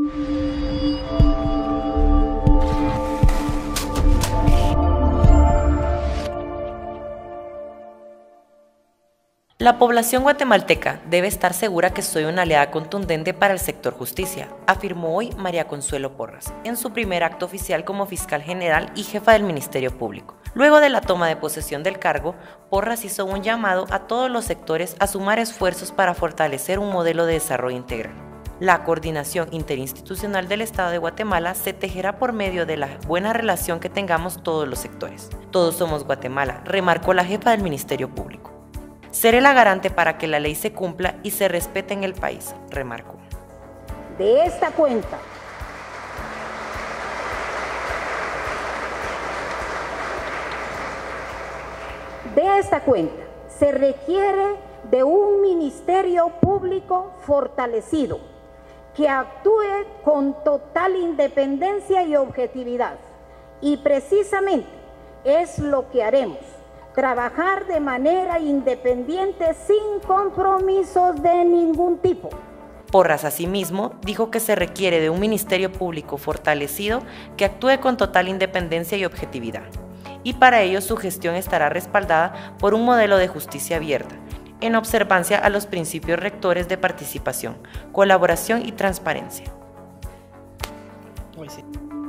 La población guatemalteca debe estar segura que soy una aliada contundente para el sector justicia, afirmó hoy María Consuelo Porras, en su primer acto oficial como fiscal general y jefa del Ministerio Público. Luego de la toma de posesión del cargo, Porras hizo un llamado a todos los sectores a sumar esfuerzos para fortalecer un modelo de desarrollo integral. La coordinación interinstitucional del Estado de Guatemala se tejerá por medio de la buena relación que tengamos todos los sectores. Todos somos Guatemala, remarcó la jefa del Ministerio Público. Seré la garante para que la ley se cumpla y se respete en el país, remarcó. De esta cuenta, se requiere de un Ministerio Público fortalecido, que actúe con total independencia y objetividad. Y precisamente es lo que haremos. Trabajar de manera independiente sin compromisos de ningún tipo. Porras, asimismo, dijo que se requiere de un Ministerio Público fortalecido que actúe con total independencia y objetividad. Y para ello su gestión estará respaldada por un modelo de justicia abierta, en observancia a los principios rectores de participación, colaboración y transparencia.